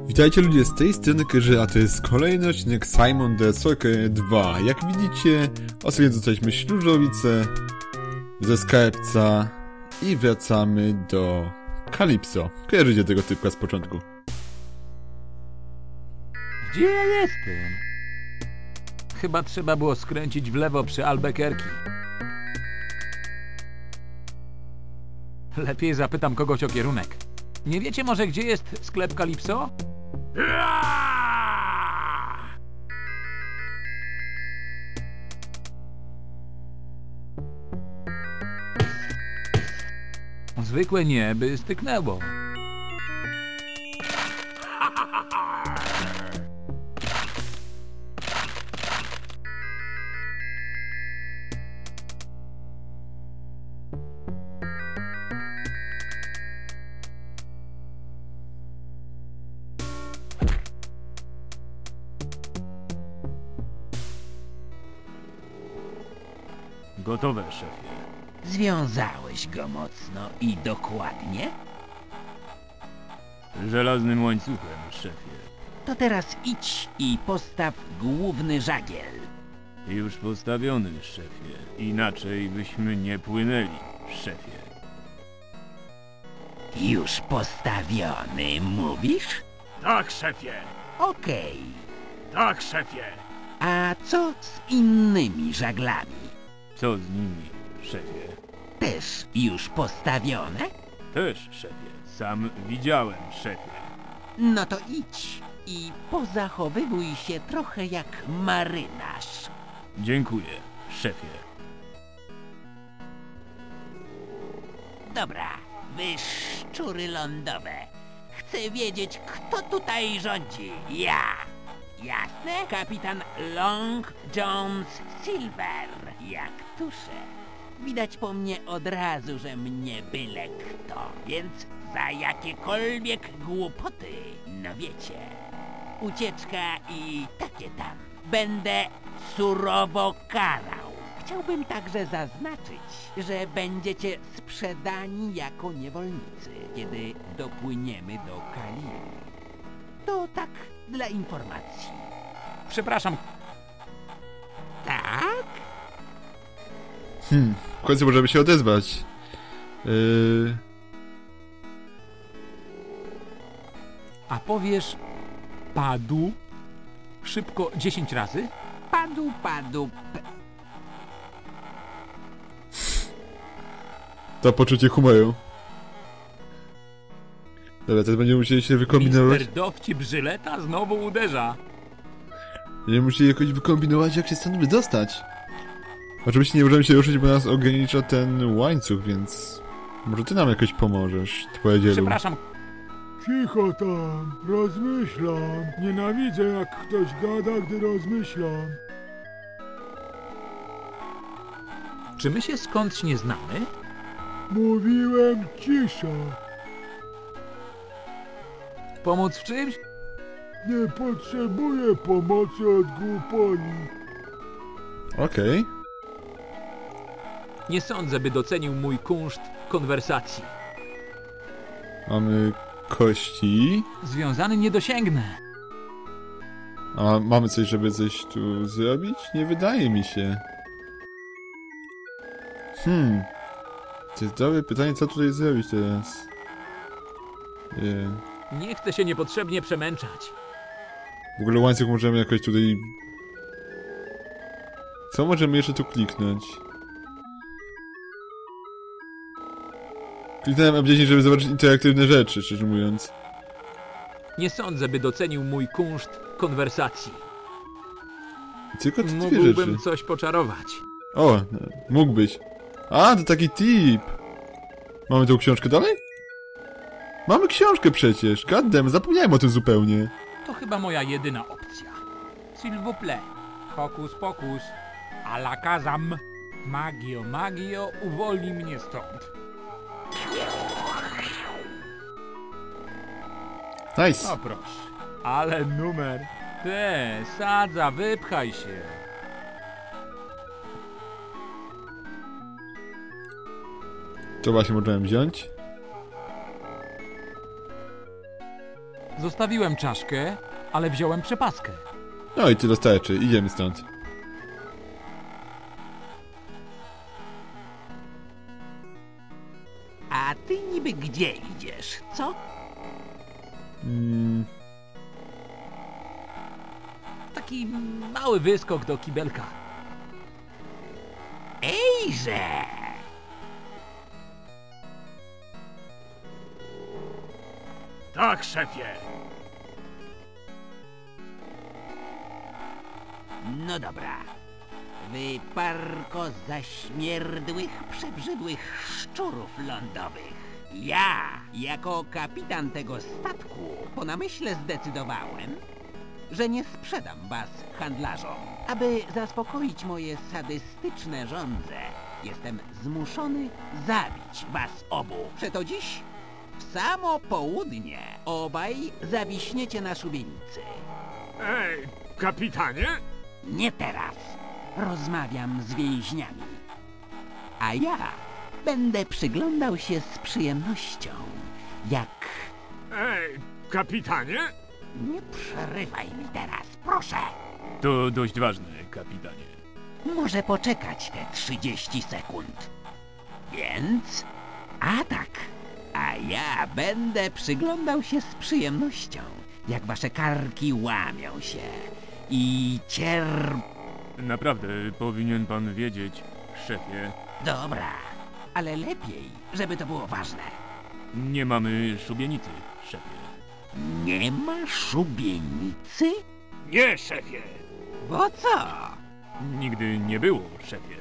Witajcie ludzie, z tej strony Kyrzy, a to jest kolejny odcinek Simon the Sorcerer 2. Jak widzicie, ostatnio dostaliśmy śluzowice ze skarbca i wracamy do Calypso. Kojarzycie tego typka z początku. Gdzie ja jestem? Chyba trzeba było skręcić w lewo przy Albuquerque. Lepiej zapytam kogoś o kierunek. Nie wiecie może, gdzie jest sklep Calypso? Zwykłe nie, by styknęło. Gotowe, szefie. Związałeś go mocno i dokładnie? Żelaznym łańcuchem, szefie. To teraz idź i postaw główny żagiel. Już postawiony, szefie. Inaczej byśmy nie płynęli, szefie. Już postawiony, mówisz? Tak, szefie! Okej. Tak, szefie! A co z innymi żaglami? Co z nimi, szefie? Też już postawione? Też, szefie. Sam widziałem, szefie. No to idź i pozachowywuj się trochę jak marynarz. Dziękuję, szefie. Dobra, wy szczury lądowe. Chcę wiedzieć, kto tutaj rządzi. Ja. Jasne? Kapitan Long Jones Silver. Jak tuszę. Widać po mnie od razu, że mnie byle kto. Więc za jakiekolwiek głupoty, no wiecie, ucieczka i takie tam, będę surowo karał. Chciałbym także zaznaczyć, że będziecie sprzedani jako niewolnicy, kiedy dopłyniemy do Kalii. To tak dla informacji. Przepraszam, Tak? W końcu możemy się odezwać. a powiesz padł szybko 10 razy? Padł. To poczucie humoru. Dobra, teraz będziemy musieli się wykombinować. Mister Dowcip Żyleta znowu uderza. Będziemy musieli jakoś wykombinować, jak się stąd wydostać. Oczywiście nie możemy się ruszyć, bo nas ogranicza ten łańcuch, więc... Może ty nam jakoś pomożesz, twoje Przepraszam, Cicho tam, rozmyślam. Nienawidzę, jak ktoś gada, gdy rozmyślam. czy my się skądś nie znamy? Mówiłem cisza. Pomóc w czymś? Nie potrzebuję pomocy od głuponi. Okej. Nie sądzę, by docenił mój kunszt konwersacji. Mamy kości. Związany nie dosięgnę. A mamy coś, żeby coś tu zrobić? Nie wydaje mi się. To jest dobre pytanie, co tutaj zrobić teraz. Nie chcę się niepotrzebnie przemęczać. W ogóle łańcuch możemy jakoś tutaj... Co możemy jeszcze tu kliknąć? Kliknąłem F10, żeby zobaczyć interaktywne rzeczy, szczerze mówiąc. Nie sądzę, by docenił mój kunszt konwersacji. Tylko te dwie Mógłbym rzeczy. coś poczarować. O, mógłbyś. A, to taki tip. Mamy tą książkę dalej? Mamy książkę przecież. Goddamn, zapomniałem o tym zupełnie. To chyba moja jedyna opcja. S'il vous plaît. Hokus pokus. Alakazam. Magio, uwolnij mnie stąd. Nice. O proszę. Ale numer. Sadza, wypchaj się. To właśnie możemy wziąć. Zostawiłem czaszkę, ale wziąłem przepaskę. No i tyle starczy, idziemy stąd. A ty niby gdzie idziesz, co? Taki mały wyskok do kibelka. Ejże! Tak, szefie. No dobra. Wy parko zaśmierdłych, przebrzydłych szczurów lądowych. Ja, jako kapitan tego statku, po namyśle zdecydowałem, że nie sprzedam was handlarzom. Aby zaspokoić moje sadystyczne żądze, jestem zmuszony zabić was obu. Przeto dziś, w samo południe, obaj zawiśniecie na szubienicy. Ej, kapitanie? Nie teraz. Rozmawiam z więźniami. A ja będę przyglądał się z przyjemnością, jak... Ej, kapitanie? Nie przerywaj mi teraz, proszę. To dość ważne, kapitanie. Może poczekać te 30 sekund. Więc... atak. A ja będę przyglądał się z przyjemnością, jak wasze karki łamią się i Naprawdę, powinien pan wiedzieć, szefie. Dobra, ale lepiej, żeby to było ważne. Nie mamy szubienicy, szefie. Nie ma szubienicy? Nie, szefie! Bo co? Nigdy nie było, szefie.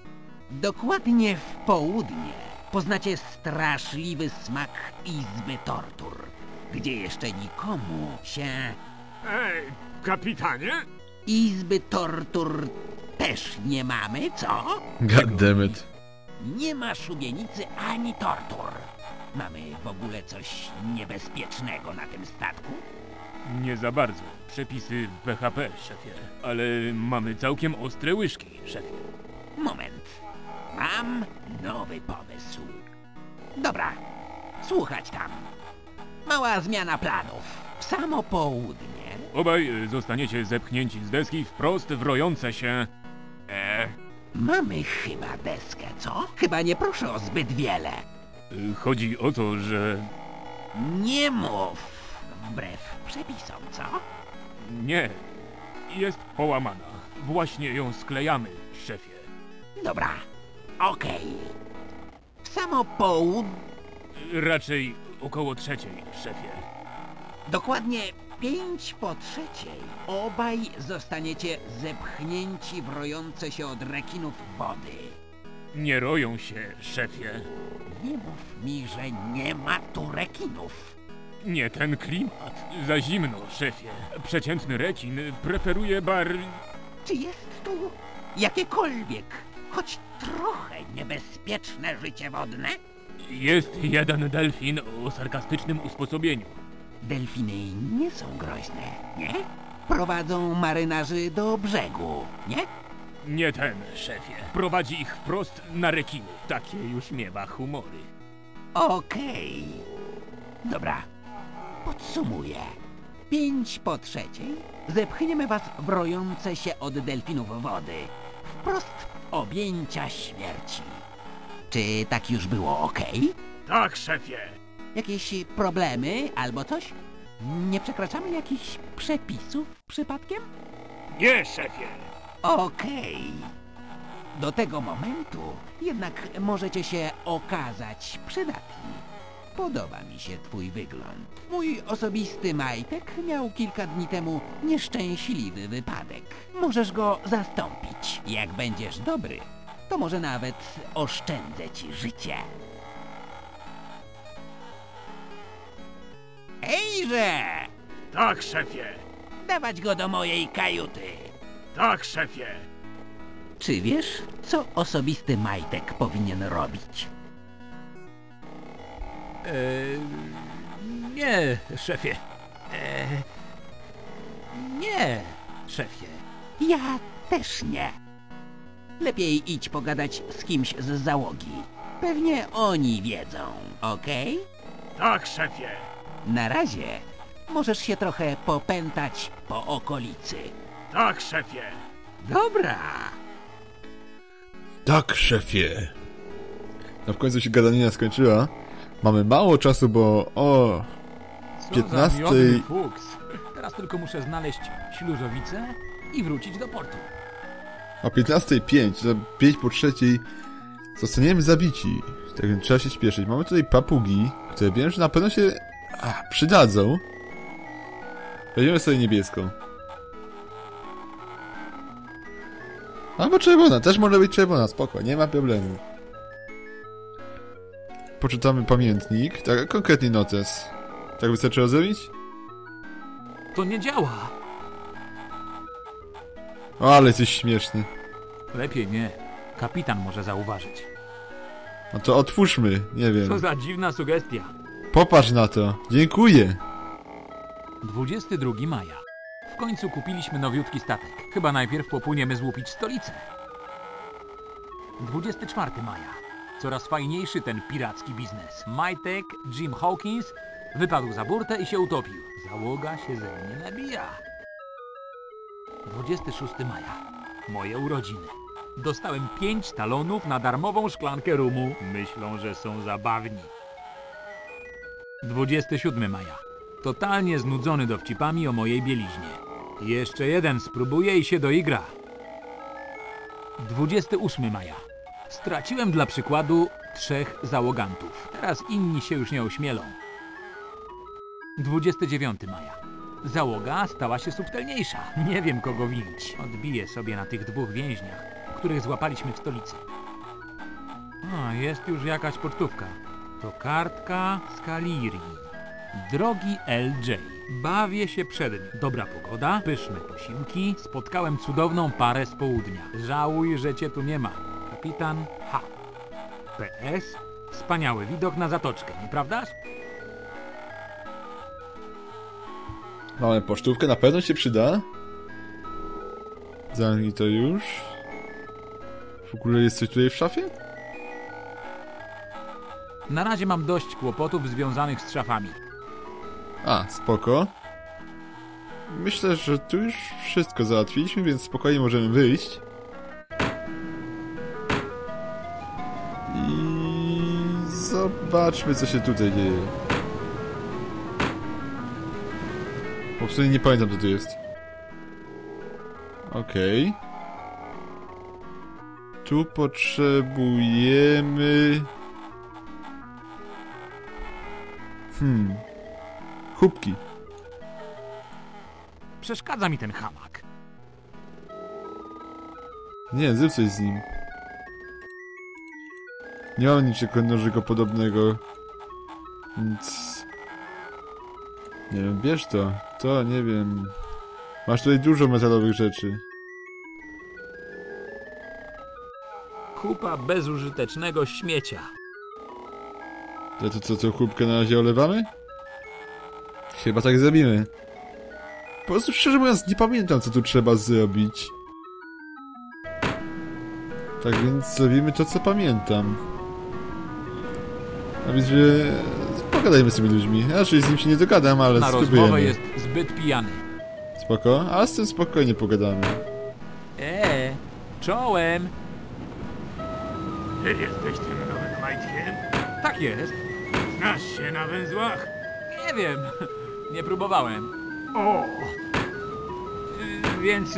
Dokładnie w południe poznacie straszliwy smak Izby Tortur, gdzie jeszcze nikomu się... Ej, kapitanie? Izby Tortur też nie mamy, co? Goddammit. Nie ma szubienicy ani tortur. Mamy w ogóle coś niebezpiecznego na tym statku? Nie za bardzo. Przepisy w BHP, szefie. Ale mamy całkiem ostre łyżki, szefie. Moment. Mam nowy pomysł. Dobra, słuchać tam. Mała zmiana planów. W samo południe. Obaj zostaniecie zepchnięci z deski wprost w rojące się... Mamy chyba deskę, co? Chyba nie proszę o zbyt wiele. Chodzi o to, że... Nie mów wbrew przepisom, co? Nie. Jest połamana. Właśnie ją sklejamy, szefie. Dobra, okej. W samo południe... Raczej około 3:00, szefie. Dokładnie 2:55 obaj zostaniecie zepchnięci w rojące się od rekinów wody. Nie roją się, szefie. Nie mów mi, że nie ma tu rekinów. Nie ten klimat. Za zimno, szefie. Przeciętny rekin preferuje Czy jest tu jakiekolwiek, choć trochę niebezpieczne życie wodne? Jest jeden delfin o sarkastycznym usposobieniu. Delfiny nie są groźne, nie? Prowadzą marynarzy do brzegu, nie? Nie ten, szefie. Prowadzi ich wprost na rekiny. Takie już miewa humory. Okej. Dobra, podsumuję. 2:55 zepchniemy was w rojące się od delfinów wody. Wprost w objęcia śmierci. Czy tak już było okej? Tak, szefie. Jakieś problemy albo coś? Nie przekraczamy jakichś przepisów przypadkiem? Nie, szefie. Okej. Do tego momentu jednak możecie się okazać przydatni. Podoba mi się twój wygląd. Mój osobisty Majtek miał kilka dni temu nieszczęśliwy wypadek. Możesz go zastąpić. Jak będziesz dobry, to może nawet oszczędzę ci życie. Ejże! Tak, szefie. Dawać go do mojej kajuty. Tak, szefie. Czy wiesz, co osobisty Majtek powinien robić? Nie, szefie. Nie, szefie. Ja też nie. Lepiej idź pogadać z kimś z załogi. Pewnie oni wiedzą, okej? Tak, szefie. Na razie możesz się trochę popętać po okolicy. Tak, szefie. Dobra. Tak, szefie. No w końcu się gadanina skończyła. Mamy mało czasu, bo o Co 15:00 za miodny fuks. Teraz tylko muszę znaleźć śluzowicę i wrócić do portu. o 15:05, za 5 po 3 zostaniemy zabici. Tak więc trzeba się śpieszyć. Mamy tutaj papugi, które wiem, że na pewno się przydadzą. Weźmiemy sobie niebieską. Albo czerwona, też może być czerwona, spoko, nie ma problemu. Poczytamy pamiętnik, tak, konkretnie notes. Tak wystarczy zrobić? To nie działa. O, ale jesteś śmieszny. Lepiej nie. Kapitan może zauważyć. No to otwórzmy, nie Co wiem. za dziwna sugestia. Popatrz na to, dziękuję. 22 maja. W końcu kupiliśmy nowiutki statek. Chyba najpierw popłyniemy złupić stolicę. 24 maja. Coraz fajniejszy ten piracki biznes. Majtek, Jim Hawkins wypadł za burtę i się utopił. Załoga się ze mnie nabija. 26 maja. Moje urodziny. Dostałem 5 talonów na darmową szklankę rumu. Myślą, że są zabawni. 27 maja. Totalnie znudzony dowcipami o mojej bieliźnie. Jeszcze jeden spróbuje i się doigra. 28 maja. Straciłem dla przykładu 3 załogantów. Teraz inni się już nie ośmielą. 29 maja. Załoga stała się subtelniejsza. Nie wiem, kogo winić. Odbiję sobie na tych 2 więźniach, których złapaliśmy w stolicy. A, jest już jakaś pocztówka. To kartka z Kalirii. Drogi LJ, bawię się przednio. Dobra pogoda, pyszne posiłki, spotkałem cudowną parę z południa. Żałuj, że cię tu nie ma. Kapitan H. PS. Wspaniały widok na zatoczkę, nieprawdaż? Mamy pocztówkę, na pewno się przyda. Zamknij to już. W ogóle jest coś tutaj w szafie? Na razie mam dość kłopotów związanych z szafami. A, spoko. Myślę, że tu już wszystko załatwiliśmy, więc spokojnie możemy wyjść. I zobaczmy, co się tutaj dzieje. Bo w sumie nie pamiętam, co tu jest. Okej. Tu potrzebujemy... Chubki. Przeszkadza mi ten hamak. Nie, zrób coś z nim. Nie mam niczego nożyko podobnego. Więc... Nie wiem, bierz to. To, nie wiem... Masz tutaj dużo metalowych rzeczy. Kupa bezużytecznego śmiecia. To co, chłopkę na razie olewamy? Chyba tak zrobimy. Po prostu szczerze mówiąc nie pamiętam, co tu trzeba zrobić. Tak więc zrobimy to, co pamiętam. A więc, że... Pogadajmy sobie z ludźmi. Raczej z nim się nie dogadam, ale Na spróbujemy. rozmowę jest zbyt pijany. Spoko, a z tym spokojnie pogadamy. Czołem. Ty jesteś tym nowym Majtkiem? Tak jest. Znasz się na węzłach? Nie wiem. Nie próbowałem. O! Więc...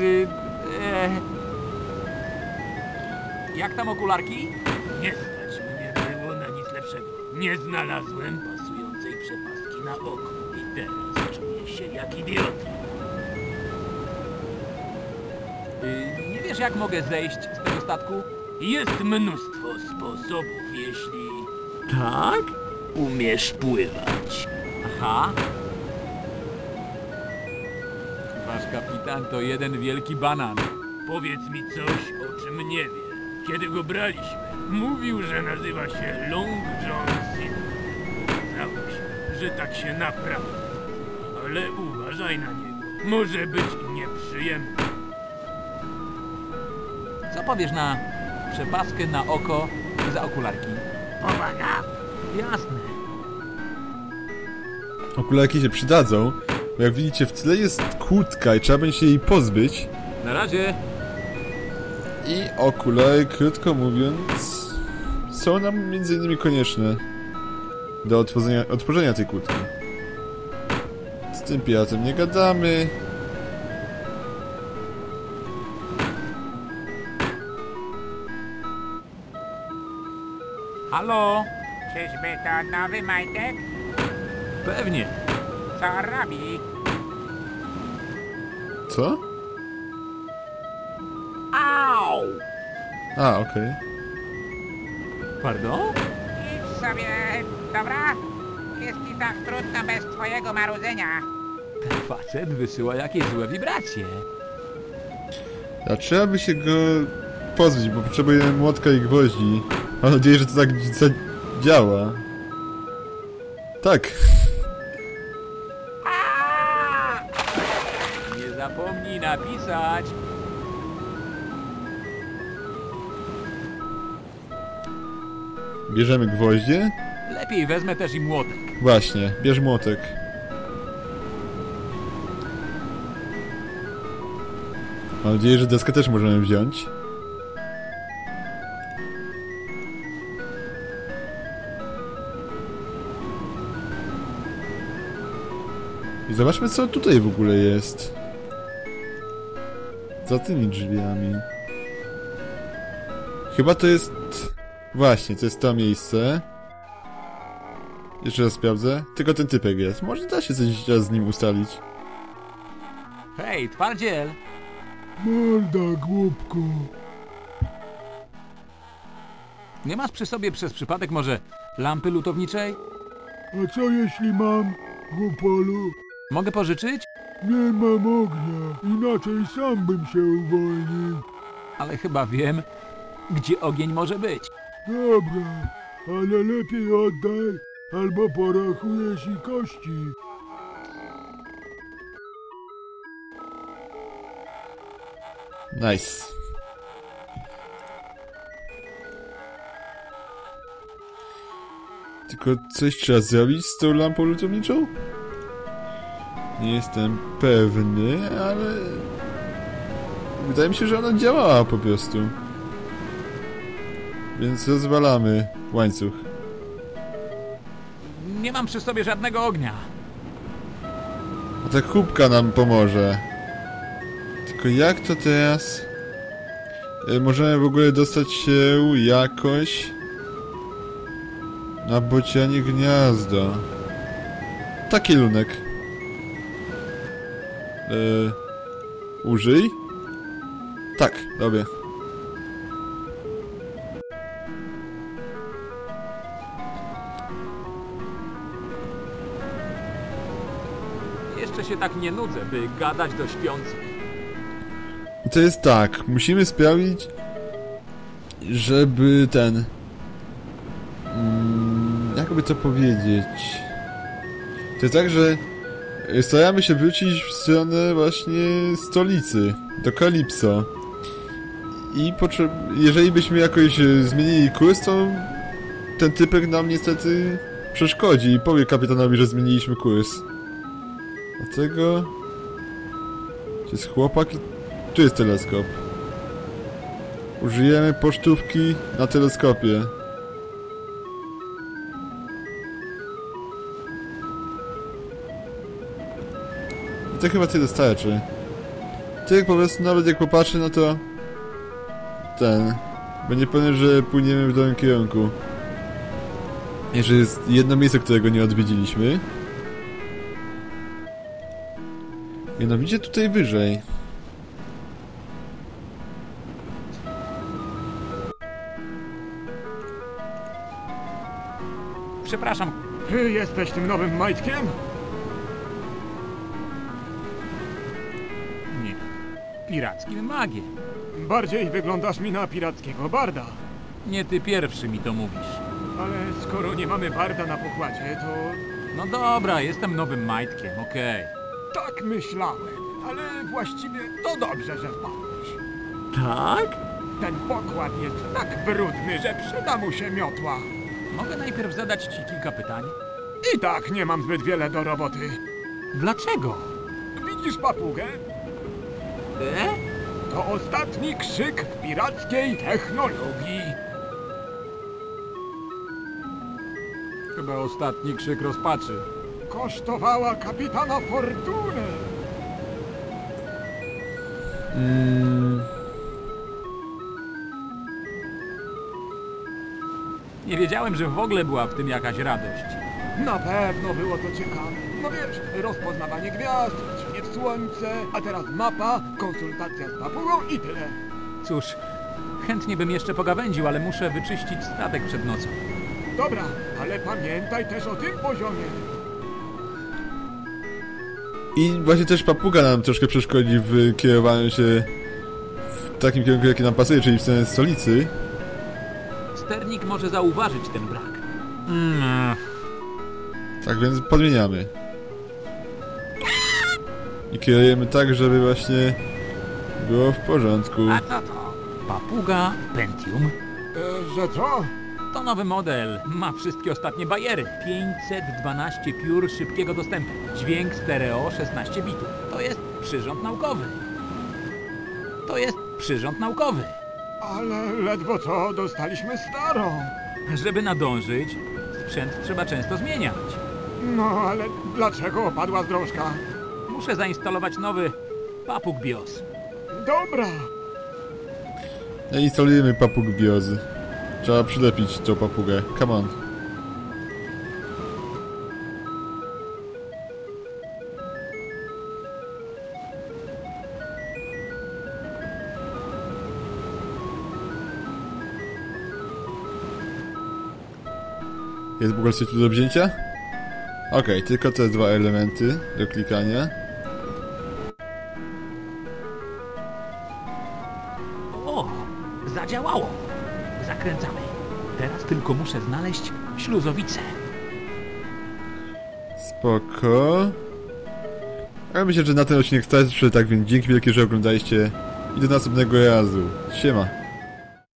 Jak tam okularki? Nie stać mnie było na nic lepszego. Nie znalazłem pasującej przepaski na oko i teraz czuję się jak idiota. Nie wiesz, jak mogę zejść z tego statku? Jest mnóstwo sposobów, jeśli Tak? umiesz pływać. Aha. Wasz kapitan to jeden wielki banan. Powiedz mi coś, o czym nie wiem. Kiedy go braliśmy, mówił, że nazywa się Long John Silver. Zdało się, że tak się naprawdę. Ale uważaj na niego. Może być nieprzyjemny. Co powiesz na przepaskę na oko za okularki? Powaga! Jasne. Okularki się przydadzą. Bo jak widzicie, w tle jest kłódka i trzeba będzie się jej pozbyć. Na razie. I okulary, krótko mówiąc, są nam między innymi konieczne do otworzenia tej kłódki. Z tym piratem nie gadamy. Halo? Czyżby to nowy majtek? Pewnie. Co robi? Co? Au! A, okej. Pardon? Idź sobie, dobra? Jest mi tak trudno bez twojego marudzenia. Ten facet wysyła jakieś złe wibracje. A trzeba by się go pozbyć, bo potrzebujemy młotka i gwoździ. Mam nadzieję, że to tak działa. Tak. Nie zapomnij napisać. Bierzemy gwoździe. Lepiej wezmę też i młotek. Właśnie, bierz młotek. Mam nadzieję, że deskę też możemy wziąć. I zobaczmy, co tutaj w ogóle jest. Za tymi drzwiami. Chyba to jest... Właśnie, to jest to miejsce. Jeszcze raz sprawdzę. Tylko ten typek jest. Może da się coś z nim ustalić. Hej, twardziel! Morda, głupku. Nie masz przy sobie przez przypadek może lampy lutowniczej? A co jeśli mam, głupolu? Mogę pożyczyć? Nie mam ognia, inaczej sam bym się uwolnił. Ale chyba wiem, gdzie ogień może być. Dobra, ale lepiej oddaj, albo porachujesz i kości. Nice. Tylko coś trzeba zrobić z tą lampą lutowniczą? Nie jestem pewny, ale... Wydaje mi się, że ona działała po prostu. Więc rozwalamy łańcuch. Nie mam przy sobie żadnego ognia. A ta kubka nam pomoże. Tylko jak to teraz... możemy w ogóle dostać się jakoś... na bocianie gniazdo. Taki lunek. Użyj? Tak, dobra. Jeszcze się tak nie nudzę, by gadać do śpiących. I to jest tak, musimy sprawić, żeby ten... jakby to powiedzieć... To jest tak, że staramy się wrócić w stronę właśnie stolicy, do Kalipso. I jeżeli byśmy jakoś zmienili kurs, to ten typek nam niestety przeszkodzi i powie kapitanowi, że zmieniliśmy kurs. Dlatego... Gdzie jest chłopak? I tu jest teleskop. Użyjemy pocztówki na teleskopie. I to chyba tyle starczy. Tyk po prostu nawet jak popatrzy, no to... Będzie pewny, że płyniemy w dobrym kierunku. Jeszcze jest jedno miejsce, którego nie odwiedziliśmy. Mianowicie tutaj wyżej. Przepraszam, Jesteś tym nowym majtkiem? nie. Pirackim magiem. Bardziej wyglądasz mi na pirackiego barda. Nie ty pierwszy mi to mówisz. Ale skoro nie mamy barda na pokładzie, to... No dobra, jestem nowym majtkiem, okej. Tak myślałem, ale właściwie to dobrze, że wpadłeś. Tak? Ten pokład jest tak brudny, że przyda mu się miotła. Mogę najpierw zadać ci kilka pytań? I tak nie mam zbyt wiele do roboty. Dlaczego? Widzisz papugę? To ostatni krzyk w pirackiej technologii. Chyba ostatni krzyk rozpaczy. Kosztowała kapitana fortunę. Nie wiedziałem, że w ogóle była w tym jakaś radość. Na pewno było to ciekawe. No wiesz, rozpoznawanie gwiazd, ćwierć słońce, a teraz mapa, konsultacja z papugą i tyle. Cóż, chętnie bym jeszcze pogawędził, ale muszę wyczyścić statek przed nocą. Dobra, ale pamiętaj też o tym poziomie. I właśnie też papuga nam troszkę przeszkodzi w kierowaniu się w takim kierunku, jaki nam pasuje, czyli w stronę stolicy. Sternik może zauważyć ten brak. Tak więc podmieniamy. I kierujemy tak, żeby właśnie było w porządku. A co to? Papuga Pentium? Że co? To nowy model. Ma wszystkie ostatnie bajery. 512 piór szybkiego dostępu. Dźwięk stereo 16 bitów. To jest przyrząd naukowy. Ale ledwo co dostaliśmy starą. Żeby nadążyć, sprzęt trzeba często zmieniać. No ale dlaczego opadła z drążka? Muszę zainstalować nowy Papug BIOS. Dobra. Instalujemy papug BIOS. Trzeba przylepić tą papugę. Come on. Jest w ogóle coś tu do wzięcia? Okej, tylko te dwa elementy do klikania. O, zadziałało. Zakręcamy. Teraz tylko muszę znaleźć śluzowicę. Spoko. Ale myślę, że na ten odcinek starczy, tak więc dzięki wielkie, że oglądaliście i do następnego razu. Siema.